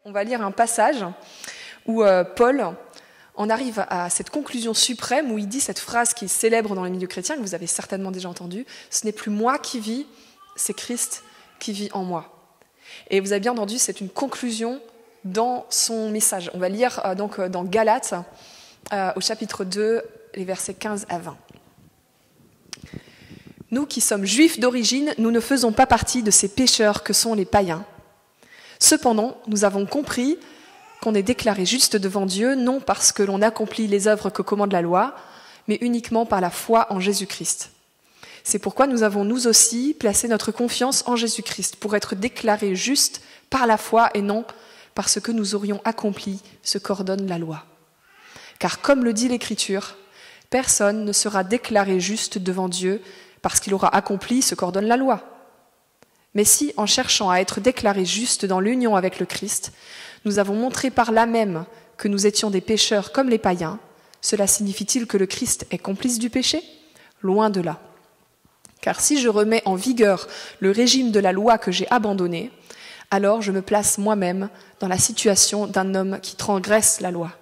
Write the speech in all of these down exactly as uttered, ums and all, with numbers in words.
On va lire un passage où euh, Paul en arrive à cette conclusion suprême où il dit cette phrase qui est célèbre dans les milieux chrétiens, que vous avez certainement déjà entendue, « Ce n'est plus moi qui vis, c'est Christ qui vit en moi ». Et vous avez bien entendu, c'est une conclusion dans son message. On va lire euh, donc euh, dans Galates, euh, au chapitre deux, les versets quinze à vingt. « Nous qui sommes juifs d'origine, nous ne faisons pas partie de ces pécheurs que sont les païens. Cependant, nous avons compris qu'on est déclaré juste devant Dieu, non parce que l'on accomplit les œuvres que commande la loi, mais uniquement par la foi en Jésus-Christ. C'est pourquoi nous avons nous aussi placé notre confiance en Jésus-Christ, pour être déclarés justes par la foi et non parce que nous aurions accompli ce qu'ordonne la loi. Car comme le dit l'Écriture, personne ne sera déclaré juste devant Dieu parce qu'il aura accompli ce qu'ordonne la loi. Mais si, en cherchant à être déclarés justes dans l'union avec le Christ, nous avons montré par là même que nous étions des pécheurs comme les païens, cela signifie-t-il que le Christ est complice du péché ? Loin de là. Car si je remets en vigueur le régime de la loi que j'ai abandonné, alors je me place moi-même dans la situation d'un homme qui transgresse la loi.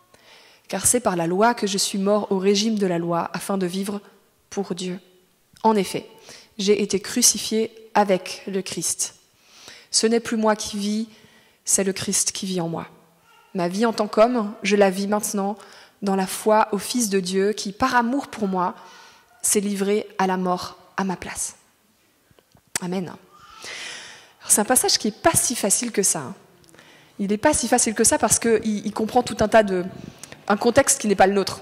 Car c'est par la loi que je suis mort au régime de la loi afin de vivre pour Dieu. En effet, j'ai été crucifié avec le Christ. Ce n'est plus moi qui vis, c'est le Christ qui vit en moi. Ma vie en tant qu'homme, je la vis maintenant dans la foi au Fils de Dieu qui, par amour pour moi, s'est livré à la mort à ma place. Amen. Alors, c'est un passage qui n'est pas si facile que ça. Il n'est pas si facile que ça parce qu'il il comprend tout un tas de... un contexte qui n'est pas le nôtre.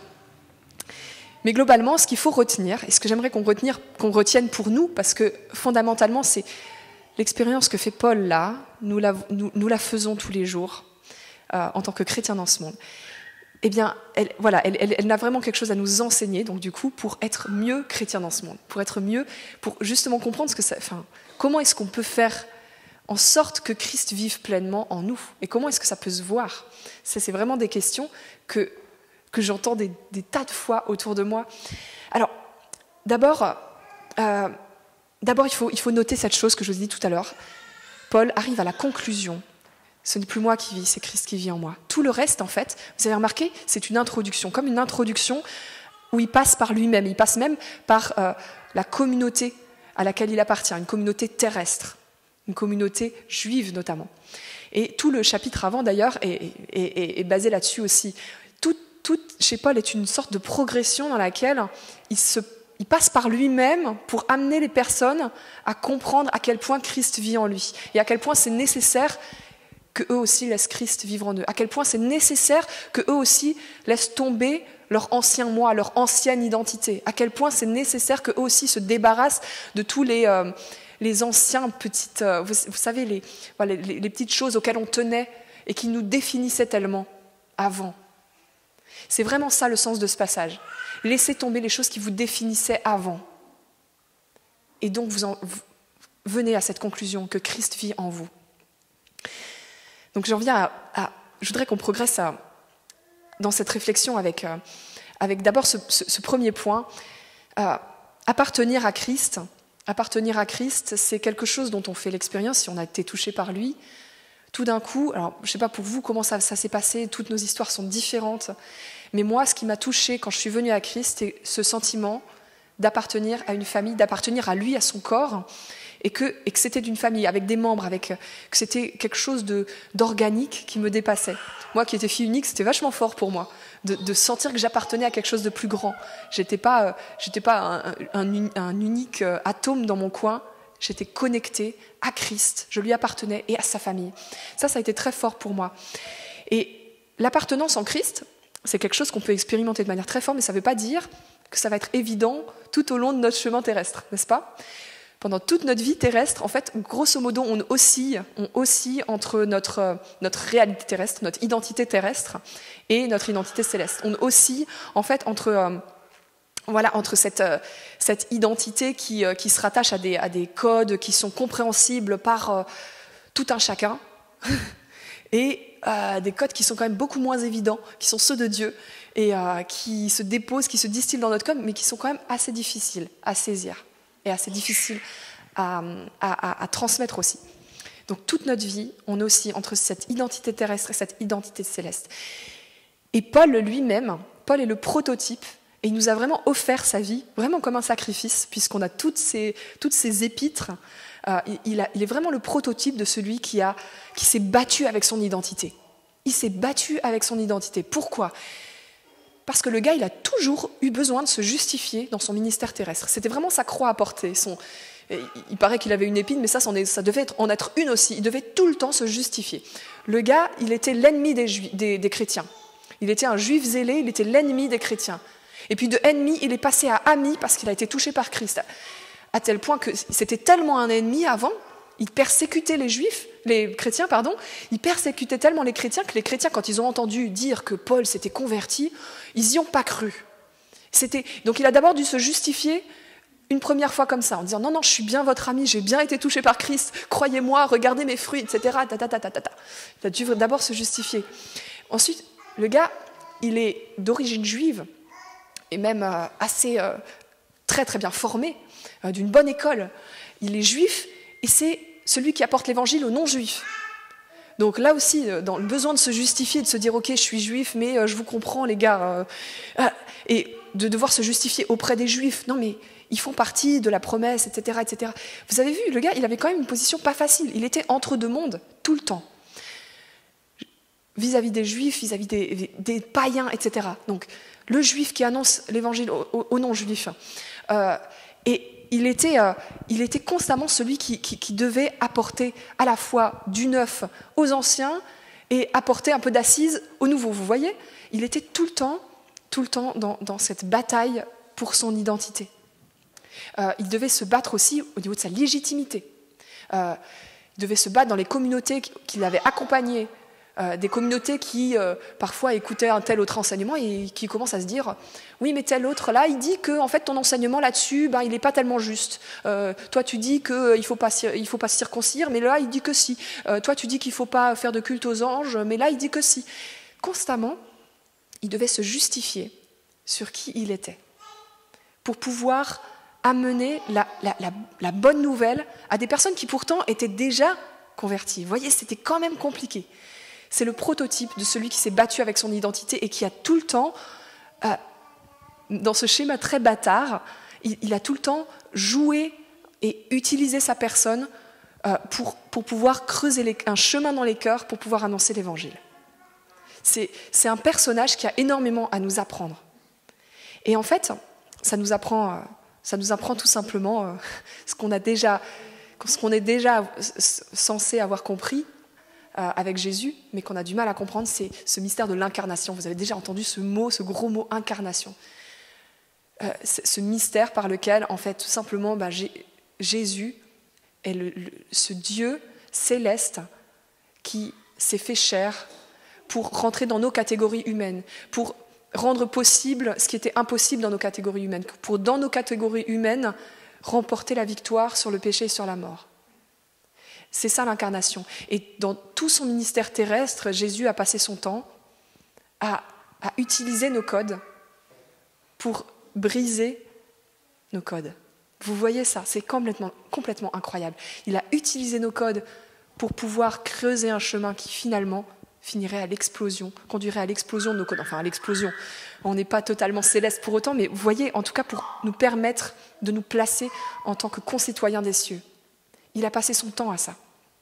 Mais globalement, ce qu'il faut retenir, et ce que j'aimerais qu'on, retenir, qu'on retienne pour nous, parce que fondamentalement, c'est l'expérience que fait Paul là, nous la, nous, nous la faisons tous les jours euh, en tant que chrétiens dans ce monde. Eh bien, elle, voilà, elle, elle, elle a vraiment quelque chose à nous enseigner, donc du coup, pour être mieux chrétiens dans ce monde, pour être mieux, pour justement comprendre ce que ça, enfin, comment est-ce qu'on peut faire en sorte que Christ vive pleinement en nous, et comment est-ce que ça peut se voir. Ça, c'est vraiment des questions que que j'entends des, des tas de fois autour de moi. Alors, d'abord, euh, d'abord il, faut, il faut noter cette chose que je vous ai dit tout à l'heure. Paul arrive à la conclusion. Ce n'est plus moi qui vis, c'est Christ qui vit en moi. Tout le reste, en fait, vous avez remarqué, c'est une introduction, comme une introduction où il passe par lui-même. Il passe même par euh, la communauté à laquelle il appartient, une communauté terrestre, une communauté juive notamment. Et tout le chapitre avant, d'ailleurs, est, est, est, est basé là-dessus aussi. Tout Tout chez Paul est une sorte de progression dans laquelle il, se, il passe par lui-même pour amener les personnes à comprendre à quel point Christ vit en lui et à quel point c'est nécessaire qu'eux aussi laissent Christ vivre en eux, à quel point c'est nécessaire qu'eux aussi laissent tomber leur ancien moi, leur ancienne identité, à quel point c'est nécessaire qu'eux aussi se débarrassent de tous les, euh, les anciens petites, euh, vous, vous savez, les, voilà, les, les petites choses auxquelles on tenait et qui nous définissaient tellement avant. C'est vraiment ça le sens de ce passage. Laissez tomber les choses qui vous définissaient avant. Et donc vous, en, vous venez à cette conclusion que Christ vit en vous. Donc j'en viens à... à je voudrais qu'on progresse à, dans cette réflexion avec, euh, avec d'abord ce, ce, ce premier point. Euh, appartenir à Christ, appartenir à Christ, c'est quelque chose dont on fait l'expérience si on a été touché par lui. Tout d'un coup, alors je ne sais pas pour vous comment ça, ça s'est passé, toutes nos histoires sont différentes, mais moi, ce qui m'a touchée quand je suis venue à Christ, c'est ce sentiment d'appartenir à une famille, d'appartenir à lui, à son corps, et que, et que c'était d'une famille, avec des membres, avec, que c'était quelque chose de, d'organique qui me dépassait. Moi qui étais fille unique, c'était vachement fort pour moi, de, de sentir que j'appartenais à quelque chose de plus grand. Je n'étais pas, j'étais pas un, un, un unique atome dans mon coin, j'étais connectée à Christ, je lui appartenais et à sa famille. Ça, ça a été très fort pour moi. Et l'appartenance en Christ, c'est quelque chose qu'on peut expérimenter de manière très forte, mais ça ne veut pas dire que ça va être évident tout au long de notre chemin terrestre, n'est-ce pas ? Pendant toute notre vie terrestre, en fait, grosso modo, on oscille, on oscille entre notre, notre réalité terrestre, notre identité terrestre et notre identité céleste. On oscille, en fait, entre... Euh, Voilà, entre cette, cette identité qui, qui se rattache à des, à des codes qui sont compréhensibles par euh, tout un chacun et euh, des codes qui sont quand même beaucoup moins évidents, qui sont ceux de Dieu et euh, qui se déposent, qui se distillent dans notre code, mais qui sont quand même assez difficiles à saisir et assez difficiles à, à, à, à transmettre aussi. Donc toute notre vie, on oscille entre cette identité terrestre et cette identité céleste. Et Paul lui-même, Paul est le prototype, et il nous a vraiment offert sa vie, vraiment comme un sacrifice, puisqu'on a toutes ces, toutes ces épîtres. Euh, il, a, il est vraiment le prototype de celui qui, a, qui s'est battu avec son identité. Il s'est battu avec son identité. Pourquoi ? Parce que le gars, il a toujours eu besoin de se justifier dans son ministère terrestre. C'était vraiment sa croix à porter. Son, il paraît qu'il avait une épine, mais ça, ça, en est, ça devait être, en être une aussi. Il devait tout le temps se justifier. Le gars, il était l'ennemi des, Ju- des, des chrétiens. Il était un juif zélé, il était l'ennemi des chrétiens. Et puis de ennemi, il est passé à ami parce qu'il a été touché par Christ. À tel point que c'était tellement un ennemi avant, il persécutait les juifs, les chrétiens, pardon, il persécutait tellement les chrétiens que les chrétiens, quand ils ont entendu dire que Paul s'était converti, ils n'y ont pas cru. C'était... Donc il a d'abord dû se justifier une première fois comme ça, en disant « Non, non, je suis bien votre ami, j'ai bien été touché par Christ, croyez-moi, regardez mes fruits, et cetera » ta, ta, ta, ta, ta, ta. Il a dû d'abord se justifier. Ensuite, le gars, il est d'origine juive, et même euh, assez euh, très très bien formé, euh, d'une bonne école. Il est juif, et c'est celui qui apporte l'évangile aux non-juifs. Donc là aussi, dans le besoin de se justifier, de se dire « Ok, je suis juif, mais euh, je vous comprends, les gars. Euh, » et de devoir se justifier auprès des juifs. Non, mais ils font partie de la promesse, et cetera, et cetera. Vous avez vu, le gars, il avait quand même une position pas facile. Il était entre deux mondes, tout le temps. Vis-à-vis des juifs, vis-à-vis des, des païens, et cetera. Donc, le juif qui annonce l'évangile aux, aux non-juifs. Euh, et il était, euh, il était constamment celui qui, qui, qui devait apporter à la fois du neuf aux anciens et apporter un peu d'assise aux nouveaux. Vous voyez ? Il était tout le temps, tout le temps dans, dans cette bataille pour son identité. Euh, il devait se battre aussi au niveau de sa légitimité. Euh, il devait se battre dans les communautés qui l'avaient accompagné. Euh, des communautés qui, euh, parfois, écoutaient un tel autre enseignement et qui commencent à se dire « Oui, mais tel autre, là, il dit que en fait, ton enseignement là-dessus, ben, il n'est pas tellement juste. Euh, toi, tu dis qu'il euh, ne faut pas, il faut pas se circoncire, mais là, il dit que si. Euh, toi, tu dis qu'il ne faut pas faire de culte aux anges, mais là, il dit que si. » Constamment, il devait se justifier sur qui il était pour pouvoir amener la, la, la, la bonne nouvelle à des personnes qui, pourtant, étaient déjà converties. Vous voyez, c'était quand même compliqué. C'est le prototype de celui qui s'est battu avec son identité et qui a tout le temps, euh, dans ce schéma très bâtard, il, il a tout le temps joué et utilisé sa personne euh, pour, pour pouvoir creuser les, un chemin dans les cœurs, pour pouvoir annoncer l'évangile. C'est, c'est un personnage qui a énormément à nous apprendre. Et en fait, ça nous apprend, euh, ça nous apprend tout simplement euh, ce qu'on a déjà, ce qu'on est déjà censé avoir compris, avec Jésus, mais qu'on a du mal à comprendre, c'est ce mystère de l'incarnation. Vous avez déjà entendu ce mot, ce gros mot, incarnation. Euh, ce mystère par lequel, en fait, tout simplement, ben, Jésus est le, le, ce Dieu céleste qui s'est fait chair pour rentrer dans nos catégories humaines, pour rendre possible ce qui était impossible dans nos catégories humaines, pour, dans nos catégories humaines, remporter la victoire sur le péché et sur la mort. C'est ça l'incarnation. Et dans tout son ministère terrestre, Jésus a passé son temps à, à utiliser nos codes pour briser nos codes. Vous voyez ça, c'est complètement, complètement incroyable. Il a utilisé nos codes pour pouvoir creuser un chemin qui finalement finirait à l'explosion, conduirait à l'explosion de nos codes. Enfin, à l'explosion. On n'est pas totalement céleste pour autant, mais vous voyez, en tout cas pour nous permettre de nous placer en tant que concitoyens des cieux. Il a passé son temps à ça.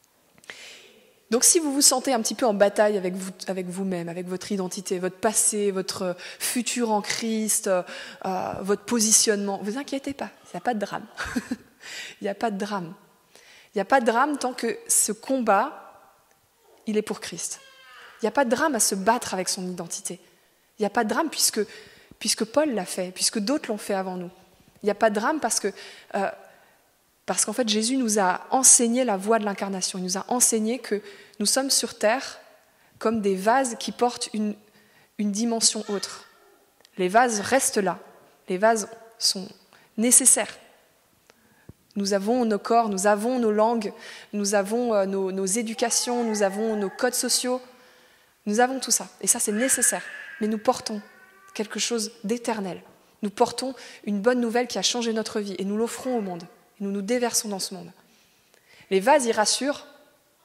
Donc si vous vous sentez un petit peu en bataille avec, vous, avec vous-même, avec votre identité, votre passé, votre futur en Christ, euh, votre positionnement, ne vous inquiétez pas, il n'y a pas de drame. Il n'y a pas de drame. Il n'y a pas de drame tant que ce combat, il est pour Christ. Il n'y a pas de drame à se battre avec son identité. Il n'y a pas de drame puisque, puisque Paul l'a fait, puisque d'autres l'ont fait avant nous. Il n'y a pas de drame parce que... Euh, Parce qu'en fait, Jésus nous a enseigné la voie de l'incarnation. Il nous a enseigné que nous sommes sur terre comme des vases qui portent une, une dimension autre. Les vases restent là. Les vases sont nécessaires. Nous avons nos corps, nous avons nos langues, nous avons nos, nos éducations, nous avons nos codes sociaux. Nous avons tout ça. Et ça, c'est nécessaire. Mais nous portons quelque chose d'éternel. Nous portons une bonne nouvelle qui a changé notre vie et nous l'offrons au monde. Et nous nous déversons dans ce monde. Les vases, ils rassurent,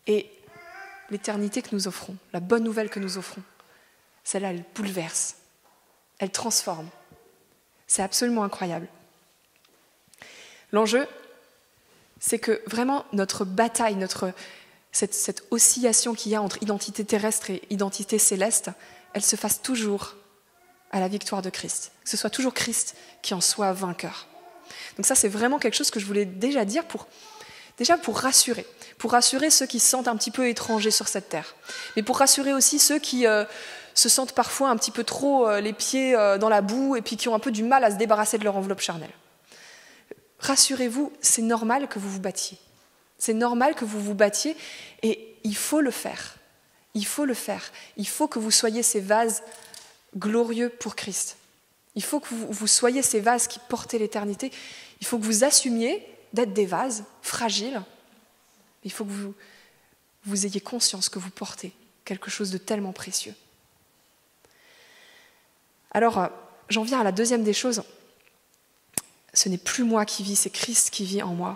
Et l'éternité que nous offrons, la bonne nouvelle que nous offrons, celle-là, elle bouleverse, elle transforme. C'est absolument incroyable. L'enjeu, c'est que vraiment notre bataille, notre, cette, cette oscillation qu'il y a entre identité terrestre et identité céleste, elle se fasse toujours à la victoire de Christ. Que ce soit toujours Christ qui en soit vainqueur. Donc ça, c'est vraiment quelque chose que je voulais déjà dire pour, déjà pour rassurer. Pour rassurer ceux qui se sentent un petit peu étrangers sur cette terre. Mais pour rassurer aussi ceux qui euh, se sentent parfois un petit peu trop euh, les pieds euh, dans la boue et puis qui ont un peu du mal à se débarrasser de leur enveloppe charnelle. Rassurez-vous, c'est normal que vous vous battiez. C'est normal que vous vous battiez et il faut le faire. Il faut le faire. Il faut que vous soyez ces vases glorieux pour Christ. Il faut que vous, vous soyez ces vases qui portent l'éternité. Il faut que vous assumiez d'être des vases fragiles. Il faut que vous, vous ayez conscience que vous portez quelque chose de tellement précieux. Alors, j'en viens à la deuxième des choses. Ce n'est plus moi qui vis, c'est Christ qui vit en moi.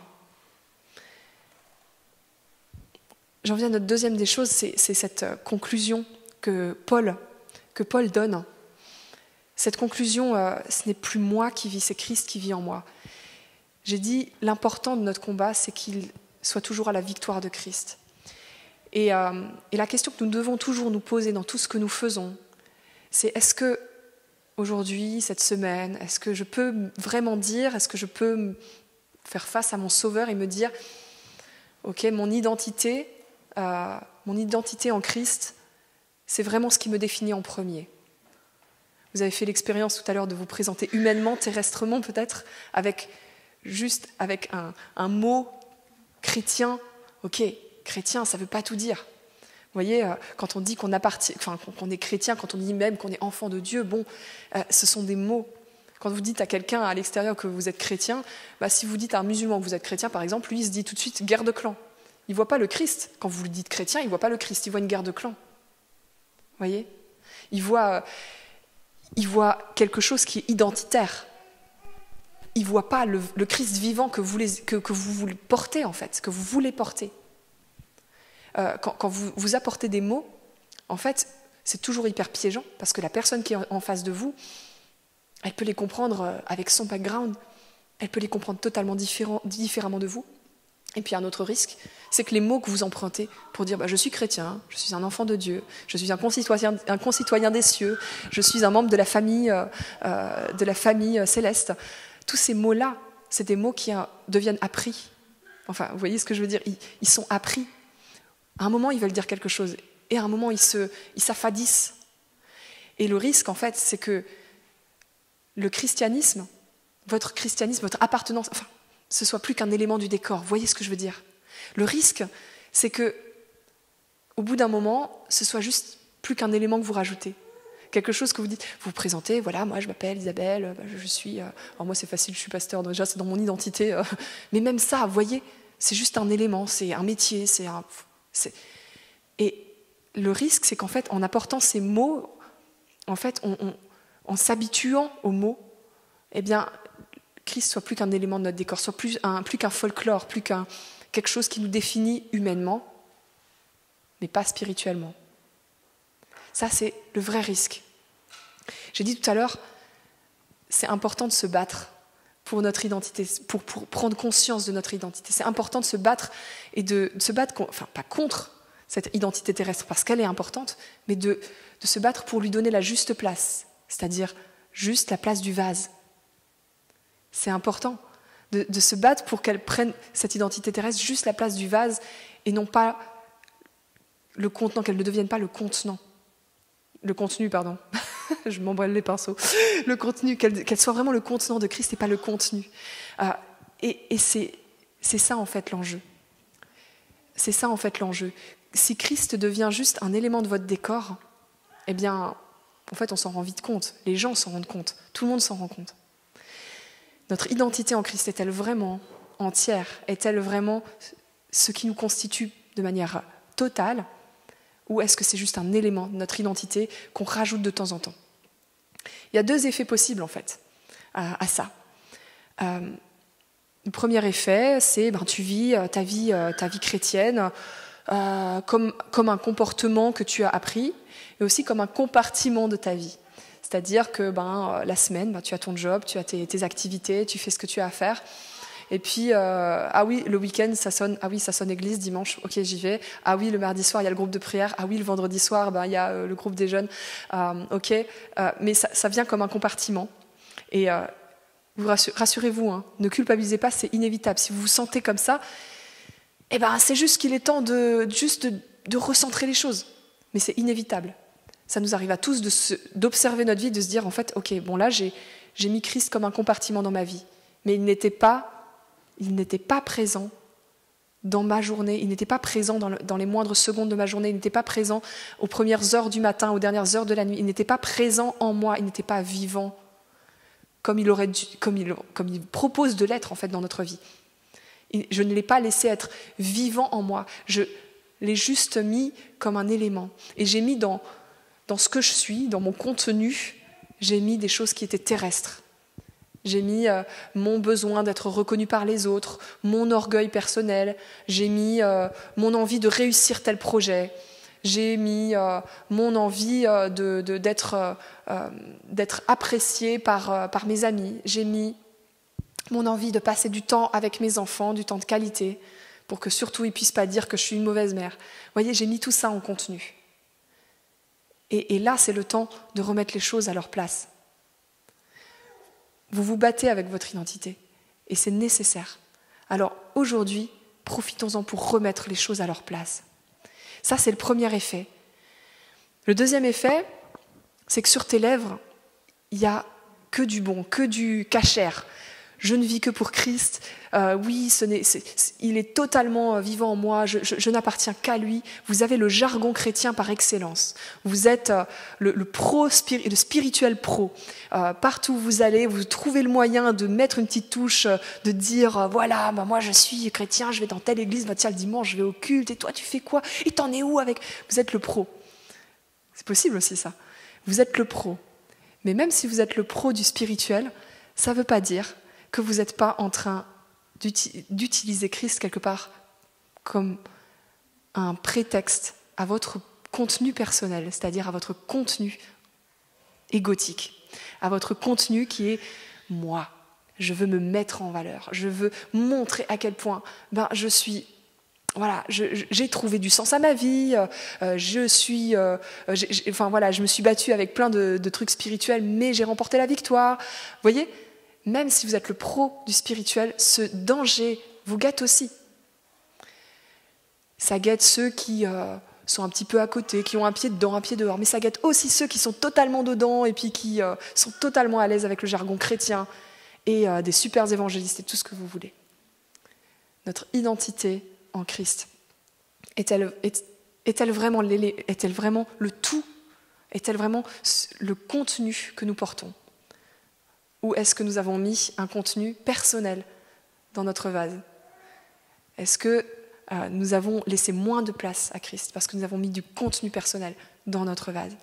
J'en viens à notre deuxième des choses, c'est, c'est cette conclusion que Paul, que Paul donne. Cette conclusion, euh, ce n'est plus moi qui vis, c'est Christ qui vit en moi. J'ai dit, l'important de notre combat, c'est qu'il soit toujours à la victoire de Christ. Et, euh, et la question que nous devons toujours nous poser dans tout ce que nous faisons, c'est est-ce que aujourd'hui, cette semaine, est-ce que je peux vraiment dire, est-ce que je peux faire face à mon Sauveur et me dire, ok, mon identité, euh, mon identité en Christ, c'est vraiment ce qui me définit en premier. Vous avez fait l'expérience tout à l'heure de vous présenter humainement, terrestrement peut-être, avec juste avec un, un mot chrétien. Ok, chrétien, ça ne veut pas tout dire. Vous voyez, quand on dit qu'on appartient, enfin, qu'on est chrétien, quand on dit même qu'on est enfant de Dieu, bon, euh, ce sont des mots. Quand vous dites à quelqu'un à l'extérieur que vous êtes chrétien, bah, si vous dites à un musulman que vous êtes chrétien, par exemple, lui, il se dit tout de suite guerre de clan. Il ne voit pas le Christ. Quand vous lui dites chrétien, il ne voit pas le Christ, il voit une guerre de clan. Vous voyez ? Il voit, euh, il voit quelque chose qui est identitaire. Il ne voit pas le, le Christ vivant que vous, les, que, que vous voulez porter, en fait, que vous voulez porter. Euh, quand, quand vous, vous apportez des mots, en fait, c'est toujours hyper piégeant, parce que la personne qui est en face de vous, elle peut les comprendre avec son background, elle peut les comprendre totalement différent, différemment de vous. Et puis un autre risque, c'est que les mots que vous empruntez pour dire bah, « je suis chrétien, je suis un enfant de Dieu, je suis un concitoyen, un concitoyen des cieux, je suis un membre de la famille, euh, de la famille céleste », tous ces mots-là, c'est des mots qui euh, deviennent appris. Enfin, vous voyez ce que je veux dire, ils, ils sont appris. À un moment, ils veulent dire quelque chose, et à un moment, ils, se, ils s'affadissent. Et le risque, en fait, c'est que le christianisme, votre christianisme, votre appartenance, enfin, ce soit plus qu'un élément du décor. Vous voyez ce que je veux dire ? Le risque, c'est que, au bout d'un moment, ce soit juste plus qu'un élément que vous rajoutez. Quelque chose que vous dites, vous vous présentez, voilà, moi je m'appelle Isabelle, je, je suis, euh, alors moi c'est facile, je suis pasteur, déjà c'est dans mon identité, euh, mais même ça, vous voyez, c'est juste un élément, c'est un métier, c'est un... C'est... Et le risque, c'est qu'en fait, en apportant ces mots, en fait, on, on, en s'habituant aux mots, eh bien, Christ soit plus qu'un élément de notre décor, soit plus, un, plus qu'un folklore, plus qu'un quelque chose qui nous définit humainement, mais pas spirituellement. Ça, c'est le vrai risque. J'ai dit tout à l'heure, c'est important de se battre pour notre identité, pour, pour prendre conscience de notre identité. C'est important de se battre et de, de se battre, enfin pas contre cette identité terrestre parce qu'elle est importante, mais de, de se battre pour lui donner la juste place, c'est-à-dire juste la place du vase. C'est important de, de se battre pour qu'elle prenne cette identité terrestre juste la place du vase et non pas le contenant, qu'elle ne devienne pas le contenant. Le contenu, pardon. Je m'emballe les pinceaux. Le contenu, qu'elle, qu'elle soit vraiment le contenant de Christ et pas le contenu. Euh, et et c'est, c'est ça, en fait, l'enjeu. C'est ça, en fait, l'enjeu. Si Christ devient juste un élément de votre décor, eh bien, en fait, on s'en rend vite compte. Les gens s'en rendent compte. Tout le monde s'en rend compte. Notre identité en Christ est-elle vraiment entière ? Est-elle vraiment ce qui nous constitue de manière totale ? Ou est-ce que c'est juste un élément de notre identité qu'on rajoute de temps en temps ? Il y a deux effets possibles, en fait, à, à ça. Euh, le premier effet, c'est ben, tu vis ta vie, ta vie chrétienne, euh, comme, comme un comportement que tu as appris, et aussi comme un compartiment de ta vie. C'est-à-dire que ben, la semaine, ben, tu as ton job, tu as tes, tes activités, tu fais ce que tu as à faire. Et puis, euh, ah oui, le week-end, ça sonne, ah oui, ça sonne église, dimanche, ok, j'y vais. Ah oui, le mardi soir, il y a le groupe de prière. Ah oui, le vendredi soir, ben, il y a euh, le groupe des jeunes. Euh, ok, euh, mais ça, ça vient comme un compartiment. Et euh, vous rassure, rassurez-vous, hein, ne culpabilisez pas, c'est inévitable. Si vous vous sentez comme ça, eh ben, c'est juste qu'il est temps de, juste de, de recentrer les choses. Mais c'est inévitable. Ça nous arrive à tous de se, d'observer notre vie, de se dire, en fait, ok, bon là, j'ai, j'ai mis Christ comme un compartiment dans ma vie. Mais il n'était pas Il n'était pas présent dans ma journée, il n'était pas présent dans, le, dans les moindres secondes de ma journée, il n'était pas présent aux premières heures du matin, aux dernières heures de la nuit, il n'était pas présent en moi, il n'était pas vivant comme il, aurait dû, comme il, comme il propose de l'être en fait dans notre vie. Je ne l'ai pas laissé être vivant en moi, je l'ai juste mis comme un élément. Et j'ai mis dans, dans ce que je suis, dans mon contenu, j'ai mis des choses qui étaient terrestres. J'ai mis euh, mon besoin d'être reconnu par les autres, mon orgueil personnel, j'ai mis euh, mon envie de réussir tel projet, j'ai mis euh, mon envie euh, de, de, d'être, euh, euh, d'être apprécié par, euh, par mes amis, j'ai mis mon envie de passer du temps avec mes enfants, du temps de qualité, pour que surtout ils ne puissent pas dire que je suis une mauvaise mère. Vous voyez, j'ai mis tout ça en contenu. Et, et là, c'est le temps de remettre les choses à leur place. Vous vous battez avec votre identité et c'est nécessaire. Alors aujourd'hui, profitons-en pour remettre les choses à leur place. Ça, c'est le premier effet. Le deuxième effet, c'est que sur tes lèvres, il n'y a que du bon, que du cachère. Je ne vis que pour Christ. Euh, oui, ce n'est, c'est, il est totalement vivant en moi. Je, je, je n'appartiens qu'à lui. Vous avez le jargon chrétien par excellence. Vous êtes euh, le, le pro, le spirituel pro. Euh, partout où vous allez, vous trouvez le moyen de mettre une petite touche, de dire euh, voilà, bah, moi je suis chrétien, je vais dans telle église, bah, tiens le dimanche je vais au culte. Et toi tu fais quoi? Et t'en es où avec? Vous êtes le pro. C'est possible aussi ça. Vous êtes le pro. Mais même si vous êtes le pro du spirituel, ça ne veut pas dire que vous n'êtes pas en train d'utiliser Christ quelque part comme un prétexte à votre contenu personnel, c'est-à-dire à votre contenu égotique, à votre contenu qui est « moi ». Je veux me mettre en valeur, je veux montrer à quel point ben, je suis... Voilà, je, j'ai trouvé du sens à ma vie, euh, je suis, euh, j'ai, j'ai, enfin voilà, je me suis battue avec plein de, de trucs spirituels, mais j'ai remporté la victoire. Vous voyez ? Même si vous êtes le pro du spirituel, ce danger vous guette aussi. Ça guette ceux qui euh, sont un petit peu à côté, qui ont un pied dedans, un pied dehors, mais ça guette aussi ceux qui sont totalement dedans et puis qui euh, sont totalement à l'aise avec le jargon chrétien et euh, des super évangélistes et tout ce que vous voulez. Notre identité en Christ est-elle, est, est-elle vraiment, est-elle vraiment le tout? Est-elle vraiment le contenu que nous portons? Ou est-ce que nous avons mis un contenu personnel dans notre vase? Est-ce que euh, nous avons laissé moins de place à Christ parce que nous avons mis du contenu personnel dans notre vase?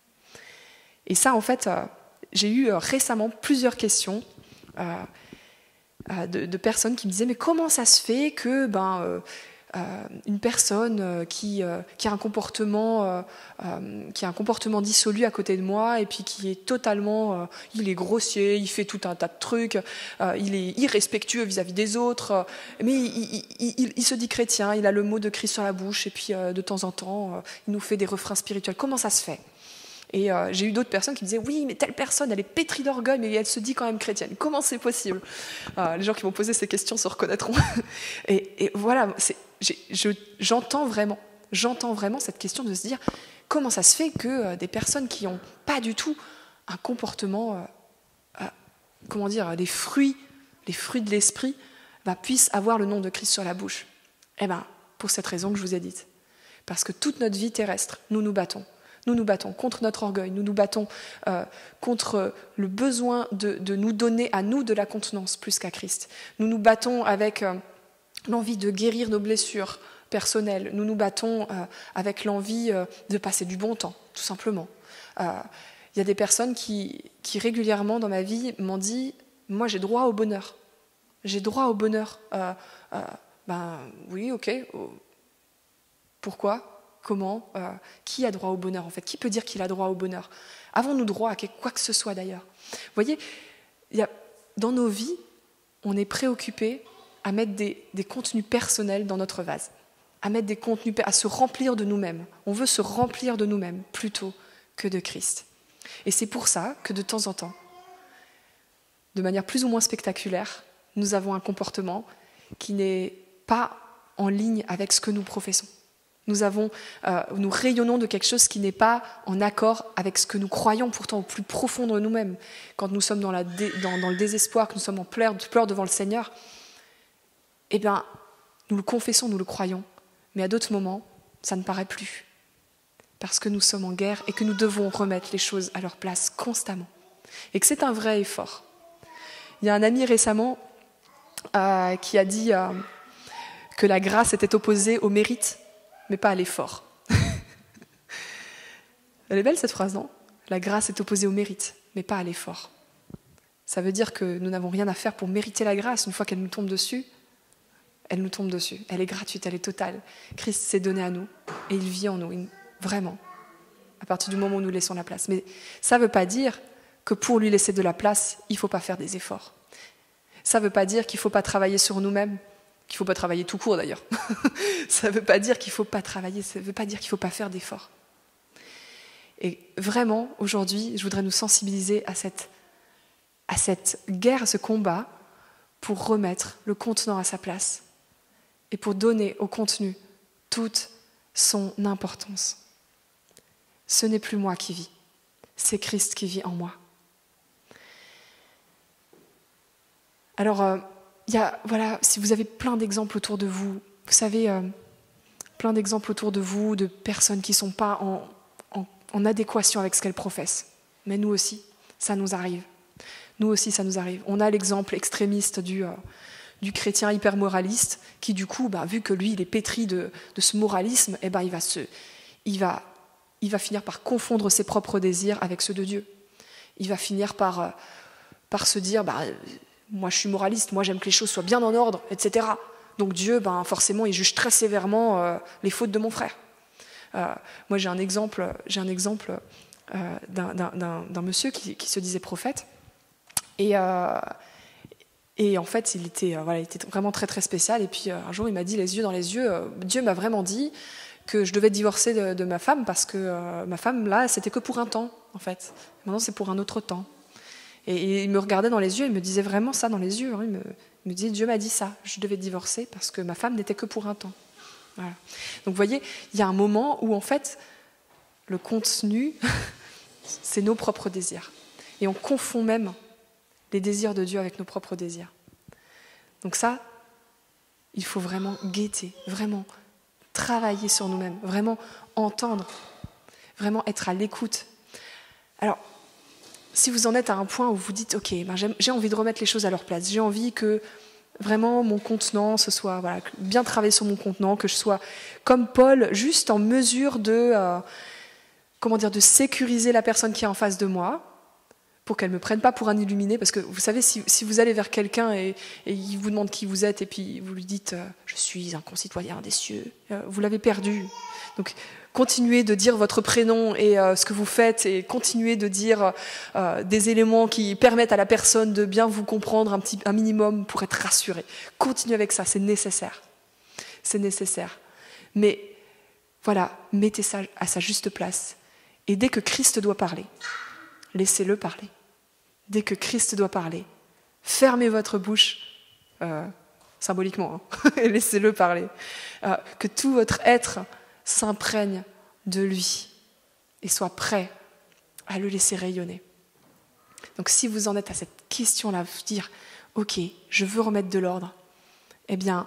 Et ça, en fait, euh, j'ai eu euh, récemment plusieurs questions euh, euh, de, de personnes qui me disaient « Mais comment ça se fait que ben, euh, euh, une personne euh, qui, euh, qui, a un comportement, euh, euh, qui a un comportement dissolu à côté de moi et puis qui est totalement... Euh, il est grossier, il fait tout un tas de trucs, euh, il est irrespectueux vis-à-vis des autres, euh, mais il, il, il, il se dit chrétien, il a le mot de Christ sur la bouche et puis euh, de temps en temps, euh, il nous fait des refrains spirituels. Comment ça se fait ?» Et euh, j'ai eu d'autres personnes qui me disaient « Oui, mais telle personne, elle est pétrie d'orgueil, mais elle se dit quand même chrétienne. Comment c'est possible ?» euh, Les gens qui m'ont posé ces questions se reconnaîtront. et, et voilà, c'est, j'ai, je, j'entends vraiment, j'entends vraiment cette question de se dire « Comment ça se fait que euh, des personnes qui n'ont pas du tout un comportement, euh, euh, comment dire, les fruits, les fruits de l'esprit, bah, puissent avoir le nom de Christ sur la bouche ?» Eh bien, pour cette raison que je vous ai dite. Parce que toute notre vie terrestre, nous nous battons. Nous nous battons contre notre orgueil, nous nous battons euh, contre le besoin de, de nous donner à nous de la contenance plus qu'à Christ. Nous nous battons avec euh, l'envie de guérir nos blessures personnelles. Nous nous battons euh, avec l'envie euh, de passer du bon temps, tout simplement. Il euh, y a des personnes qui, qui régulièrement dans ma vie m'ont dit « Moi j'ai droit au bonheur. J'ai droit au bonheur. Euh, euh, » Ben oui, ok. Pourquoi? Comment? euh, Qui a droit au bonheur en fait? Qui peut dire qu'il a droit au bonheur? Avons-nous droit à quoi que ce soit d'ailleurs? Vous voyez, il y a, dans nos vies, on est préoccupé à mettre des, des contenus personnels dans notre vase, à mettre des contenus, à se remplir de nous-mêmes. On veut se remplir de nous-mêmes plutôt que de Christ. Et c'est pour ça que de temps en temps, de manière plus ou moins spectaculaire, nous avons un comportement qui n'est pas en ligne avec ce que nous professons. Nous, avons, euh, nous rayonnons de quelque chose qui n'est pas en accord avec ce que nous croyons pourtant au plus profond de nous-mêmes. Quand nous sommes dans, la dé, dans, dans le désespoir, que nous sommes en pleurs, pleurs devant le Seigneur, eh bien, nous le confessons, nous le croyons. Mais à d'autres moments, ça ne paraît plus. Parce que nous sommes en guerre et que nous devons remettre les choses à leur place constamment. Et que c'est un vrai effort. Il y a un ami récemment euh, qui a dit euh, que la grâce était opposée au mérite, mais pas à l'effort. Elle est belle cette phrase, non? La grâce est opposée au mérite, mais pas à l'effort. Ça veut dire que nous n'avons rien à faire pour mériter la grâce. Une fois qu'elle nous tombe dessus, elle nous tombe dessus. Elle est gratuite, elle est totale. Christ s'est donné à nous et il vit en nous, vraiment, à partir du moment où nous laissons la place. Mais ça ne veut pas dire que pour lui laisser de la place, il ne faut pas faire des efforts. Ça ne veut pas dire qu'il ne faut pas travailler sur nous-mêmes, qu'il ne faut pas travailler tout court d'ailleurs. Ça ne veut pas dire qu'il ne faut pas travailler, ça ne veut pas dire qu'il ne faut pas faire d'efforts. Et vraiment, aujourd'hui, je voudrais nous sensibiliser à cette, à cette guerre, à ce combat, pour remettre le contenant à sa place et pour donner au contenu toute son importance. Ce n'est plus moi qui vis, c'est Christ qui vit en moi. Alors, euh, y a, voilà, si vous avez plein d'exemples autour de vous, vous savez, euh, plein d'exemples autour de vous, de personnes qui ne sont pas en, en, en adéquation avec ce qu'elles professent. Mais nous aussi, ça nous arrive. Nous aussi, ça nous arrive. On a l'exemple extrémiste du, euh, du chrétien hyper moraliste qui, du coup, bah, vu que lui, il est pétri de, de ce moralisme, eh ben, il, va se, il, va, il va finir par confondre ses propres désirs avec ceux de Dieu. Il va finir par, euh, par se dire... Bah, moi je suis moraliste, moi j'aime que les choses soient bien en ordre, et cetera. Donc Dieu, ben, forcément, il juge très sévèrement euh, les fautes de mon frère. Euh, moi j'ai un exemple, j'ai un exemple euh, d'un, d'un, d'un monsieur qui, qui se disait prophète. Et, euh, et en fait, il était, euh, voilà, il était vraiment très très spécial. Et puis euh, un jour, il m'a dit les yeux dans les yeux, euh, Dieu m'a vraiment dit que je devais divorcer de, de ma femme parce que euh, ma femme, là, c'était que pour un temps, en fait. Maintenant, c'est pour un autre temps. Et il me regardait dans les yeux, il me disait vraiment ça dans les yeux. Hein. Il, me, il me disait, Dieu m'a dit ça, je devais divorcer parce que ma femme n'était que pour un temps. Voilà. Donc vous voyez, il y a un moment où en fait, le contenu, c'est nos propres désirs. Et on confond même les désirs de Dieu avec nos propres désirs. Donc ça, il faut vraiment guetter, vraiment travailler sur nous-mêmes, vraiment entendre, vraiment être à l'écoute. Alors, si vous en êtes à un point où vous dites « Ok, ben j'ai envie de remettre les choses à leur place, j'ai envie que vraiment mon contenant, ce soit voilà, bien travailler sur mon contenant, que je sois comme Paul, juste en mesure de, euh, comment dire, de sécuriser la personne qui est en face de moi, pour qu'elle ne me prenne pas pour un illuminé, parce que vous savez, si, si vous allez vers quelqu'un et, et il vous demande qui vous êtes, et puis vous lui dites euh, « Je suis un concitoyen des cieux euh, », vous l'avez perdu. Donc, continuez de dire votre prénom et euh, ce que vous faites et continuez de dire euh, des éléments qui permettent à la personne de bien vous comprendre un, petit, un minimum pour être rassurée. Continuez avec ça, c'est nécessaire. C'est nécessaire. Mais voilà, mettez ça à sa juste place. Et dès que Christ doit parler, laissez-le parler. Dès que Christ doit parler, fermez votre bouche, euh, symboliquement, hein, et laissez-le parler. Euh, que tout votre être s'imprègne de lui et soit prêt à le laisser rayonner. Donc si vous en êtes à cette question-là, vous dire « Ok, je veux remettre de l'ordre », eh bien,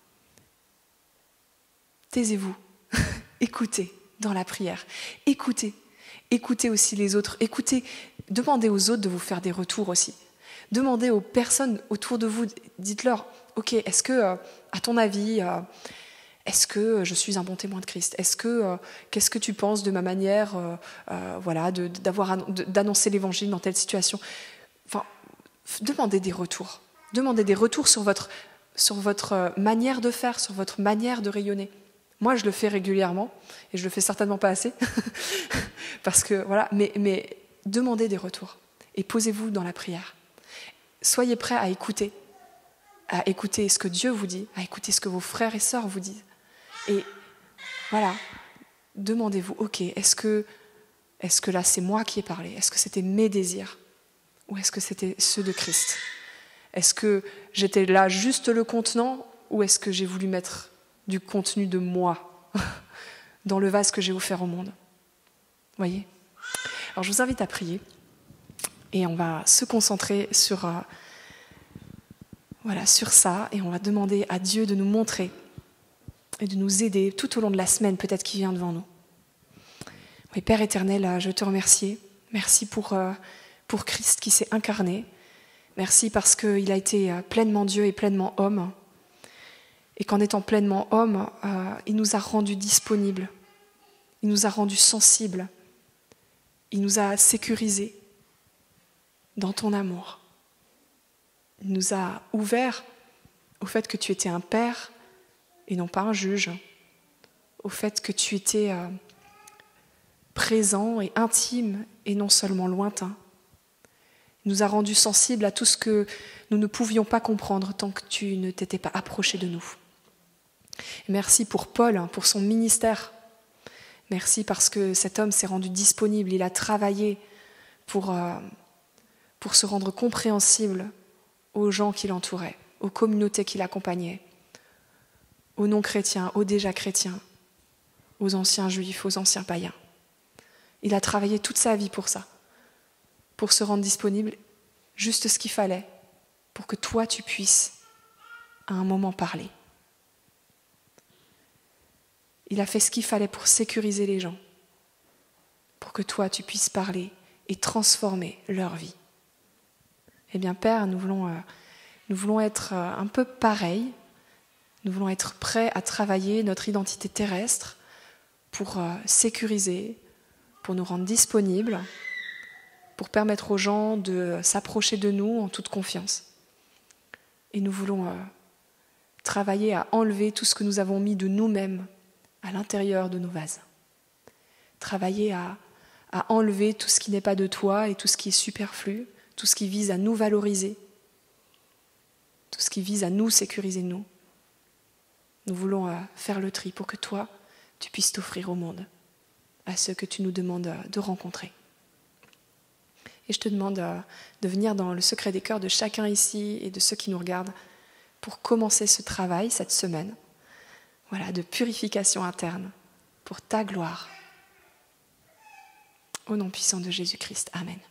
taisez-vous, écoutez dans la prière, écoutez, écoutez aussi les autres, écoutez, demandez aux autres de vous faire des retours aussi. Demandez aux personnes autour de vous, dites-leur « Ok, est-ce que, euh, à ton avis, euh, est-ce que je suis un bon témoin de Christ ? Est-ce que, euh, qu'est-ce que tu penses de ma manière euh, euh, voilà, de, d'avoir, de, d'annoncer l'évangile dans telle situation ?» Enfin, demandez des retours. Demandez des retours sur votre, sur votre manière de faire, sur votre manière de rayonner. Moi, je le fais régulièrement, et je le fais certainement pas assez, parce que voilà. Mais, mais demandez des retours et posez-vous dans la prière. Soyez prêts à écouter, à écouter ce que Dieu vous dit, à écouter ce que vos frères et sœurs vous disent. Et voilà, demandez-vous, ok, est-ce que, est-ce que là c'est moi qui ai parlé? Est-ce que c'était mes désirs? Ou est-ce que c'était ceux de Christ? Est-ce que j'étais là juste le contenant, ou est-ce que j'ai voulu mettre du contenu de moi dans le vase que j'ai offert au monde? Voyez? Alors je vous invite à prier, et on va se concentrer sur, euh, voilà, sur ça, et on va demander à Dieu de nous montrer et de nous aider tout au long de la semaine, peut-être qui vient devant nous. Oui, Père éternel, je te remercie. Merci pour, euh, pour Christ qui s'est incarné. Merci parce qu'il a été pleinement Dieu et pleinement homme. Et qu'en étant pleinement homme, euh, il nous a rendus disponibles. Il nous a rendus sensibles. Il nous a sécurisés dans ton amour. Il nous a ouverts au fait que tu étais un père et non pas un juge. Au fait que tu étais euh, présent et intime et non seulement lointain. Il nous a rendus sensibles à tout ce que nous ne pouvions pas comprendre tant que tu ne t'étais pas approché de nous. Et merci pour Paul, pour son ministère. Merci parce que cet homme s'est rendu disponible, il a travaillé pour, euh, pour se rendre compréhensible aux gens qui l'entouraient, aux communautés qui l'accompagnaient, aux non-chrétiens, aux déjà chrétiens, aux anciens juifs, aux anciens païens. Il a travaillé toute sa vie pour ça, pour se rendre disponible, juste ce qu'il fallait, pour que toi tu puisses à un moment parler. Il a fait ce qu'il fallait pour sécuriser les gens, pour que toi tu puisses parler et transformer leur vie. Eh bien Père, nous voulons, euh, nous voulons être euh, un peu pareils, nous voulons être prêts à travailler notre identité terrestre pour euh, sécuriser, pour nous rendre disponibles, pour permettre aux gens de s'approcher de nous en toute confiance. Et nous voulons euh, travailler à enlever tout ce que nous avons mis de nous-mêmes à l'intérieur de nos vases. Travailler à, à enlever tout ce qui n'est pas de toi et tout ce qui est superflu, tout ce qui vise à nous valoriser, tout ce qui vise à nous sécuriser nous. Nous voulons euh, faire le tri pour que toi, tu puisses t'offrir au monde, à ceux que tu nous demandes euh, de rencontrer. Et je te demande euh, de venir dans le secret des cœurs de chacun ici et de ceux qui nous regardent pour commencer ce travail cette semaine, voilà, de purification interne pour ta gloire. Au nom puissant de Jésus-Christ. Amen.